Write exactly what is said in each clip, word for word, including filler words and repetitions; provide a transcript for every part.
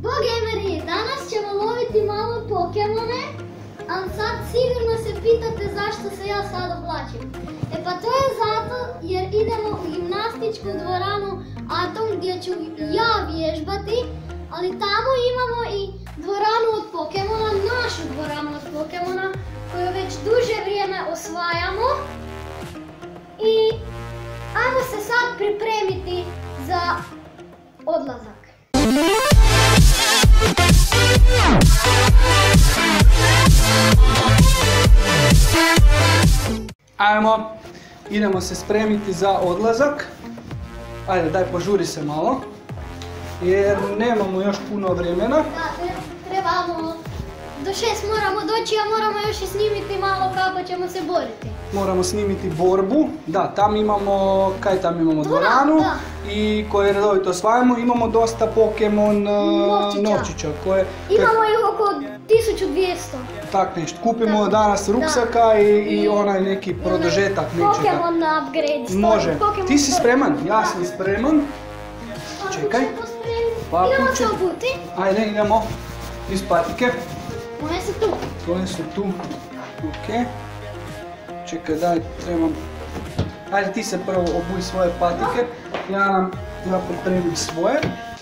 Bog gameri, danas ćemo loviti malo Pokemone, a sad sigurno se pitate zašto se ja sad oblačim. E pa to je zato jer idemo u gimnastičku dvoranu Atom gdje ću ja vježbati, ali tamo imamo i dvoranu od Pokemona, našu dvoranu od Pokemona, koju već duže vrijeme osvajamo. I ajmo se sad pripremiti za odlazak. Ajmo, idemo se spremiti za odlazak. Ajde, daj požuri se malo, jer nemamo još puno vremena. Da, trebamo, do šest moramo doći, a moramo još i snimiti malo kako ćemo se boriti. Moramo snimiti borbu, da, tam imamo, kaj tam imamo, dvoranu i koje redovito osvajamo, imamo dosta Pokemon novčića koje... Imamo ih oko tisuću dvjesto. Tak nešto, kupimo danas ruksaka i onaj neki produžetak nečega. Pokemon upgrade. Može, ti si spreman? Ja sam spreman. Čekaj. Idemo se obuti. Ajde, idemo iz patike. Moje su tu. Tvoje su tu, ok. Čekaj, daj, trebam... Ajde, ti se prvo obuj svoje patike. Ja nam, ja pripremim svoje.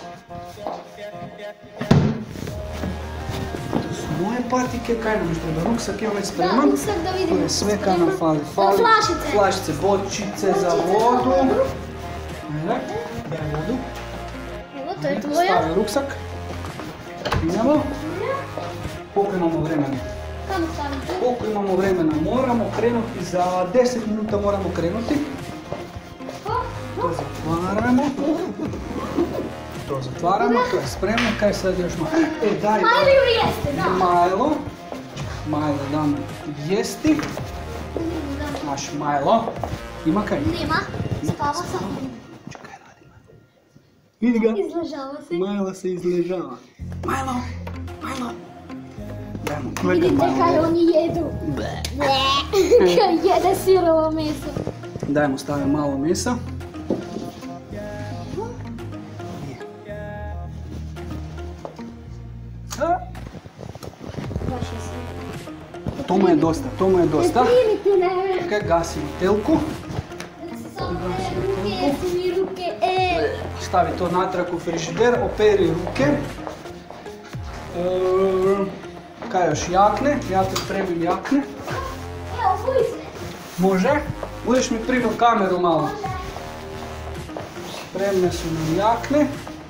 To su moje patike, kaj nam još treba? Ruksak je već spreman. Da, ruksak da vidimo. To je sve kaj nam fali. Fali flašice. Flašice, bočice za vodu. Ajde, daj vodu. Evo, to je tvoja. Stavi ruksak. Idemo. Koliko imamo vremena? Kamo stavite? Koliko imamo vremena? Moramo krenuti, za deset minuta moramo krenuti. To zatvaramo. To zatvaramo, to je spremno. Kaj sad još malo? E, daj. Majlo jeste, da. Majlo. Majlo dam jesti. Naš Majlo. Ima kaj? Nema. Spava sam. Čekaj, radi Majlo. Vidi ga. Izležava se. Majlo se izležava. Majlo. Majlo. Dajmo, klekaj Vidite Majlo. kaj oni jedu. Kaj jede sirovo meso. Dajmo, stavimo malo mesa. To mu je dosta, to mu je dosta. Čekaj, gasimo telku. Stavi to natrag u frižider, operi ruke. Kaj još, jakne? Ja te spremim jakne. Evo, fuj se. Može? Budeš mi primil kameru malo. Spremne su nam jakne.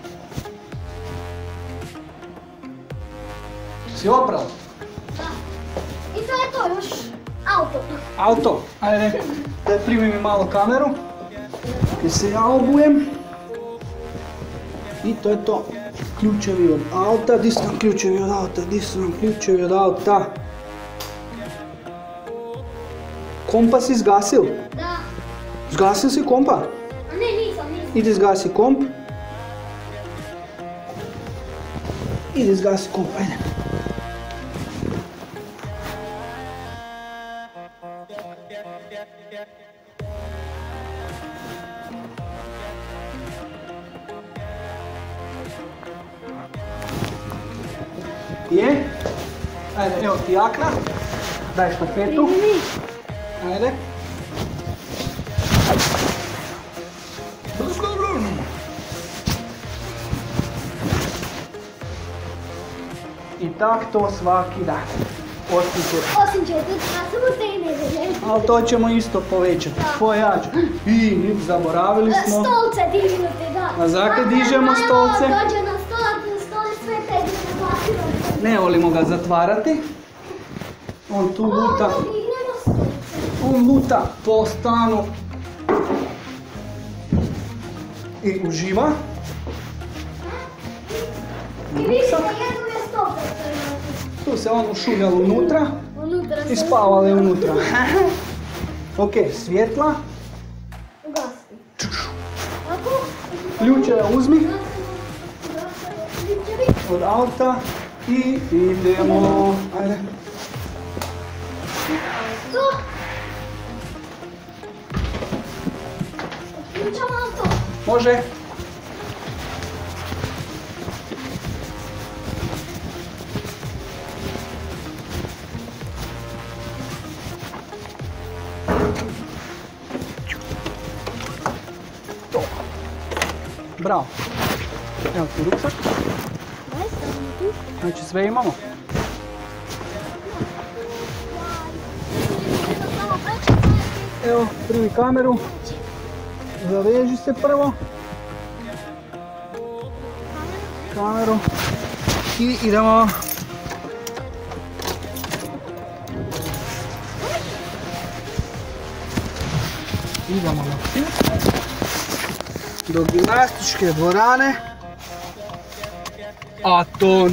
Si oprao? Da. I to je to, još auto. Auto? Ajde, da primi mi malo kameru. Gdje se ja obujem. I to je to. Ključevi od auta. Di su nam ključevi od auta? Di su nam ključevi od auta? Kompa si zgasil? Da. Zgasil si kompa? A ne, nisam, nisam. Idi zgasi komp. Idi zgasi komp, ajde. Je? Ajde, evo ti jakna. Daj štafetu. Ajde. I tak to svaki dan. Osim četvrtka. Osim četvrtka, subote i nedelje. Ali to ćemo isto povećati. Pojaču. I zaboravili smo. Stolce dižnuti, da. A zakaj dižemo stolce? Dođe na stolac, stoli sve tebi na glasilo. Ne volimo ga zatvarati. On tu luta. On luta po stanu. I uživa. I vidite, jednu je stope. Tu se on ušuljal unutra Unutra i se spavali unutra. Ok, svjetla. ugasi. Ovako. Ključeve uzmi Ključevi. od auta i idemo. Ajde. To. Ključamo auto. Može. Bravo. Evo ti ruksak. Znači sve imamo. Evo, prvi kameru. Zaveži se prvo. Kameru. I idemo. Idemo na put. Do gimnastičke dvorane. Aton.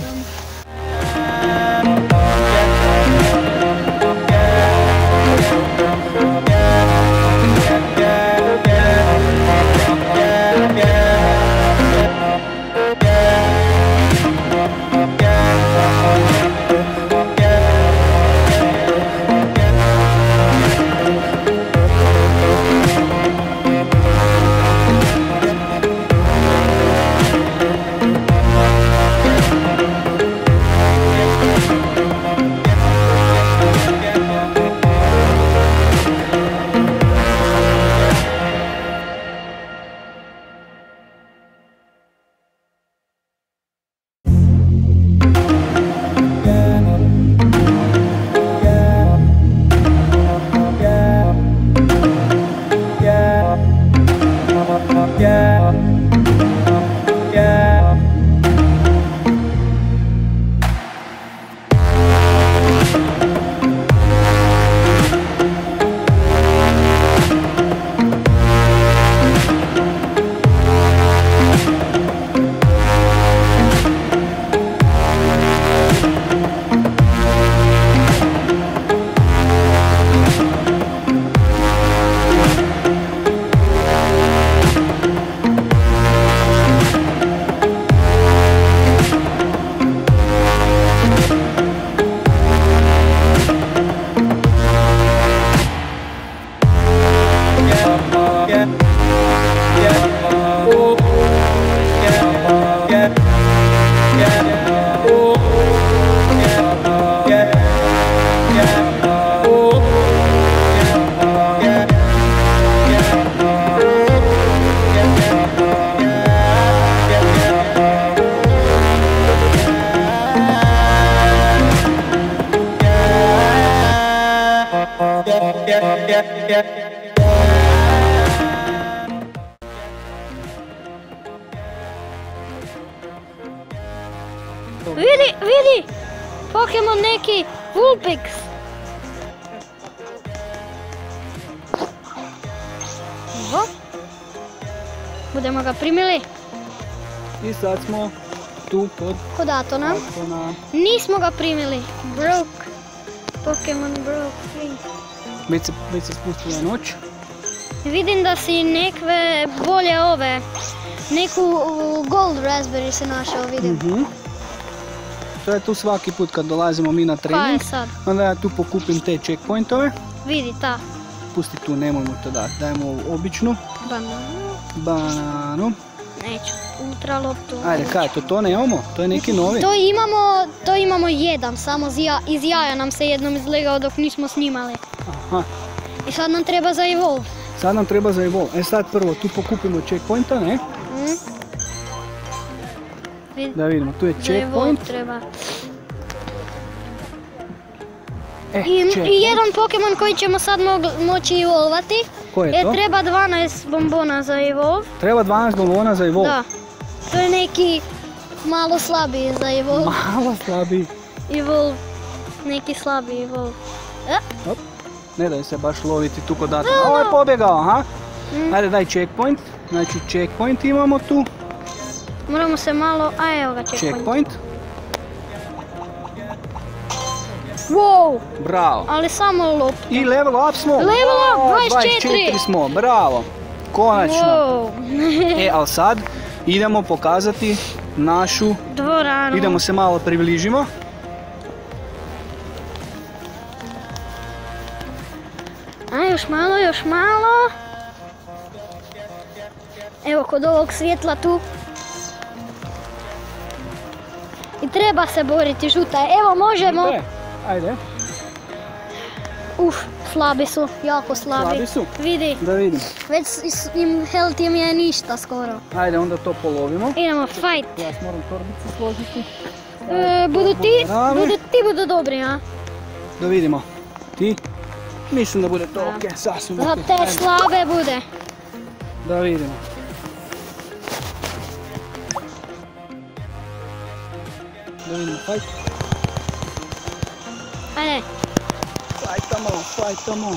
Vidi, vidi! Pokemon neki Vulpix. Evo. Budemo ga primili. I sad smo tu kod Kod Atona. Atona. Nismo ga primili. Broke. Pokemon broke free. Već se, već se spustila noć. Vidim da si nekve bolje ove. Neku uh, Gold Raspberry se našao, vidim. Mhm. To je tu svaki put kad dolazimo mi na Pa je trening. sad. Onda ja tu pokupim te checkpointove. Vidi ta. Pusti tu, nemojmo to dati. Dajmo ovu običnu. Bananu. Bananu. Neću. Ultra loptu. Ajde, kaj, to to nemamo? To je neki novi. To imamo, to imamo jedan, samo iz ja- iz jaja nam se jednom izlegao dok nismo snimali. Aha. I sad nam treba za Evolve. Sad nam treba za Evolve. E sad prvo tu pokupimo checkpointa, ne? Mm. Vid- Da vidimo, tu je Za Evolve checkpoint. treba. E, I, checkpoint. I jedan Pokemon koji ćemo sad mog- moći evolvati. Koji je E, to? treba dvanaest bombona za Evolve. Treba dvanaest bombona za Evolve. Da. To je neki malo slabiji za Evolve. Malo slabiji. Evolve. Neki slabiji Evolve. E, Hop. Ne daj se baš loviti tu kod Atona. No, Ovo je no. pobjegao, aha. Mm. Ajde daj checkpoint. Znači checkpoint imamo tu. moramo se malo... A evo ga checkpoint. Checkpoint. Wow! Bravo. Ali samo loptu. I level up smo. Level up, O, dvadeset četiri. dvadeset četiri smo, bravo. Konačno. Wow. E, ali sad idemo pokazati našu, Dvoranu. idemo se malo približimo. A još malo, još malo. Evo kod ovog svjetla tu. I treba se boriti, žuta je. Evo možemo. E, ajde. Uf, slabi su, jako slabi. Slabi su? Vidi, Da vidim. već s- im health im je ništa skoro. Ajde, onda to polovimo. Idemo, fight. Ja moram torbicu složiti. E, budu ti, Rame. budu ti budu dobri, a? Da vidimo. Ti? Mislim da bude to ok, sasvim Za ok. te Ajde, slabe bude. da vidimo. Da vidimo, fajt. Ajde. Fajtamo, fajtamo.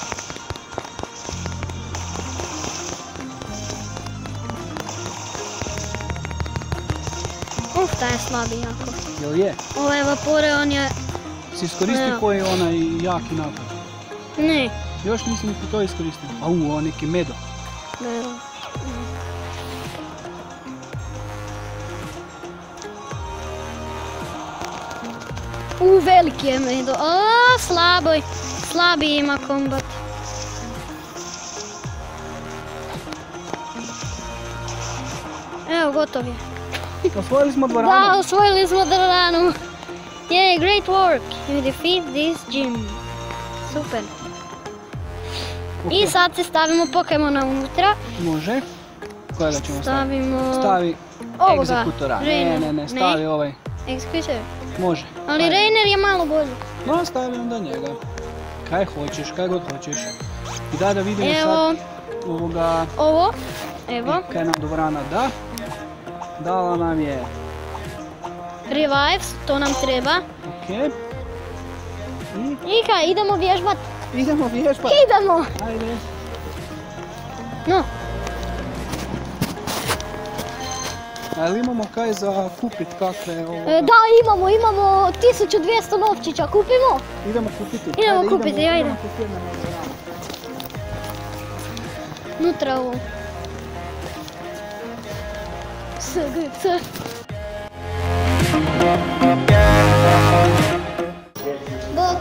Uf, taj je slabi jako. Jel je? Ovaj Vapore, on je... Si iskoristi Evo. koji je onaj jaki napad? Ne. Još nisam niti to iskoristio. Au, ovo neki medo. Ne. U, veliki je medo. A, slaboj. Slabi ima kombat. Evo, gotov je. Osvojili smo Da, dvoranu. osvojili smo dvoranu. Yay, great work. You defeat this gym. Super. I sad se stavimo Pokemona unutra. Može. Kojega ćemo staviti? Stavimo... Stavi Ovoga, egzekutora. Ne, Rainer. ne, ne, stavi Ne. ovaj. Executor. Može. Ali Ajde. Rainer je malo bolji. No, stavi onda njega. Kaj hoćeš, kaj god hoćeš. I da da vidimo Evo. sad ovoga, Ovo. Evo. kaj nam dvorana da. Dala nam je, Revives, to nam treba. ok. I I kaj, idemo vježbat. idemo vježbat. Idemo. Ajde. No, Ali imamo kaj za kupit kakve ovoga? e, da imamo, imamo tisuću dvjesto novčića, kupimo? Idemo kupiti. Idemo Ajde, kupiti, idemo, ajde. idemo kupiti jednu dvoranu. Nutra ovo. S, G, C. Bok.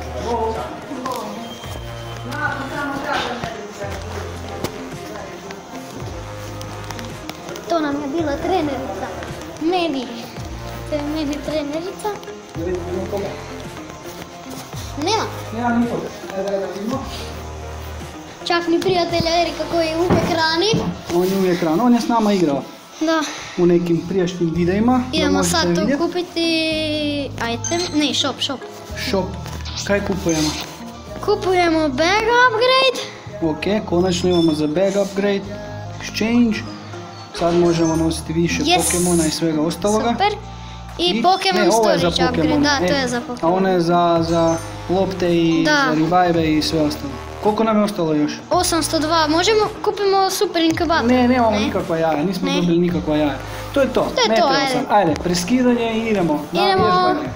To nam je bila trenerica. Meni. To je meni trenerica. Da vidimo ima koga. Nema. Nema nikoga. Ajde, da vidimo. Čak ni prijatelja Erika koji je uvijek rani. On je uvijek rano, on je s nama igrao Da. u nekim prijašnjim videima. da Idemo možete sad tu vidjeti. kupiti item, ne shop, shop. Shop. Kaj kupujemo? Kupujemo bag upgrade. Ok, konačno imamo za bag upgrade, exchange. Sad možemo nositi više Yes. Pokemona i svega ostaloga. Super. I, I- Pokemon ne, ovo je za storage upgrade, Pokemon, da, to e, je za A Pokemon. ono je za, za lopte i Da. za revive i sve ostalo. Koliko nam je ostalo još? osamsto dva, možemo kupimo super inkubator? Ne, nemamo Ne? nikakva jaja, nismo Ne. dobili nikakva jaja. To je to, To je ne to, treba ajde. sad. Ajde, preskidanje i idemo na Idemo. vježbanje.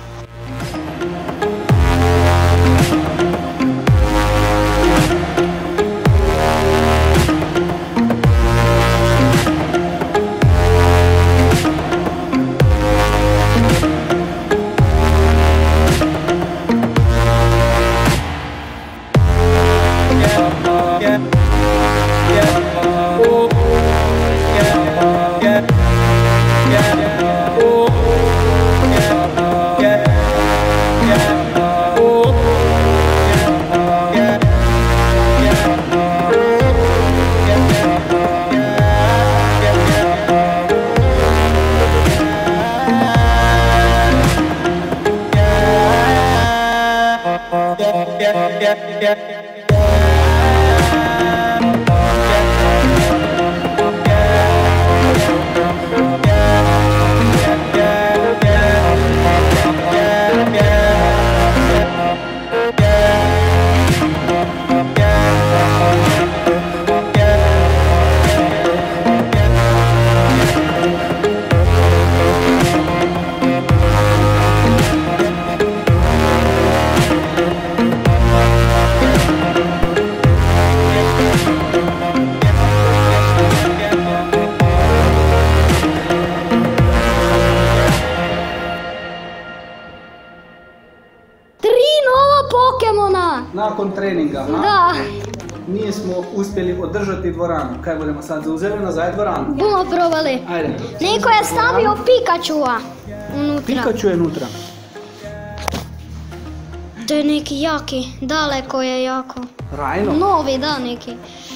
Nakon treninga, ha? Da, Mi smo uspjeli održati dvoranu. Kaj budemo sad zauzeli nazad dvoranu? bumo probali. Ajde. Neko je stavio Pikachua unutra. Pikachu je unutra. to je neki jaki, daleko je jako. Rajno? Novi, da, neki.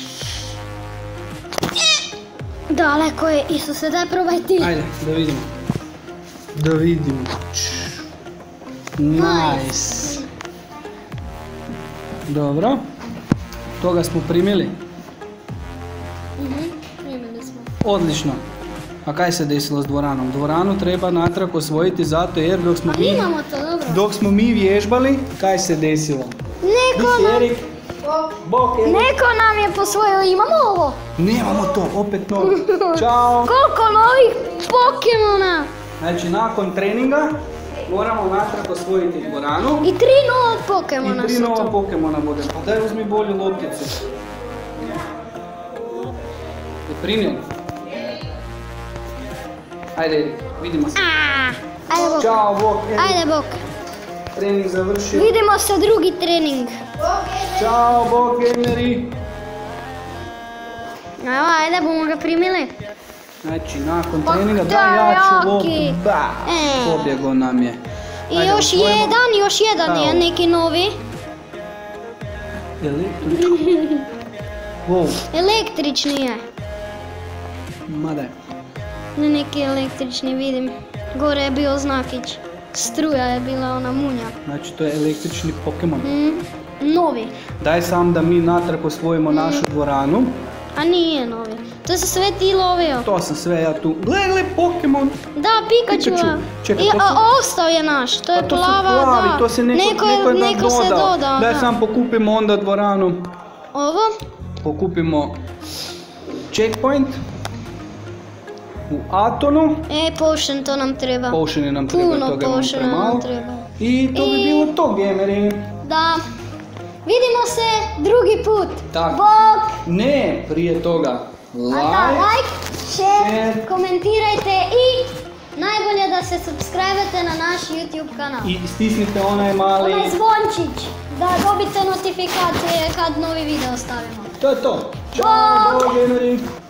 Daleko je, Isuse, daj probaj ti. Ajde, da vidimo. Da vidimo. Nice. Dobro. Toga smo primili. Mhm, primili smo. Odlično. A kaj se desilo s dvoranom? Dvoranu treba natrag osvojiti zato jer dok smo A mi... imamo to, dobro. Dok smo mi vježbali, kaj se desilo? Neko Di si, nam, Erik? Bok, Erik. neko nam je posvojio, imamo ovo. Nemamo to, opet novi. Ćao. Koliko novih Pokemona. Znači, nakon treninga moramo natrag osvojiti dvoranu. I tri nova Pokemona I tri su nova tu. Pokemona bude. Pa daj uzmi bolju lopticu. Je primio? Ajde, vidimo se. A, Ajde bok. Ćao, Bok. Ajde bok. Trening završio. Vidimo se drugi trening. Ćao, Bok, gameri. Evo, ajde, bomo ga primili. Znači, nakon Pa treninga, da, daj ja ću loptu. jaki. Ba, E. pobjego nam je. I Ajde, još osvojimo. jedan, još jedan je Evo. neki novi. Električni. Wow, Električni je. ma daj. Ne, neki električni vidim. Gore je bio znakić. Struja je bila ona munja. Znači, to je električni Pokemon. Mm, novi. Daj sam da mi natrag osvojimo našu dvoranu. A nije novi. To se sve ti lovio. To sam sve ja tu. Gle, gle, Pokemon. Da, Pikachu. Pikachu. Čekaj, I, to a su- ostao je naš. To je Pa to su plava, plavi, da. to se neko, neko, je, neko je neko se dodao. dodao. Daj Da. sam pokupimo onda dvoranu. Ovo? Pokupimo checkpoint u Atonu. E, potion, to nam treba. Potione nam treba, Puno toga imamo potiona premalo. nam treba. I to bi I- bilo to, gameri. Da. Vidimo se drugi put. Tako. Bok. Ne, prije toga. A da, Like. like, share, share. komentirajte i najbolje da se subscribe-te na naš YouTube kanal. I stisnite onaj mali... Onaj zvončić, da dobite notifikacije kad novi video stavimo. To je to. Ćao, Bok. gameri.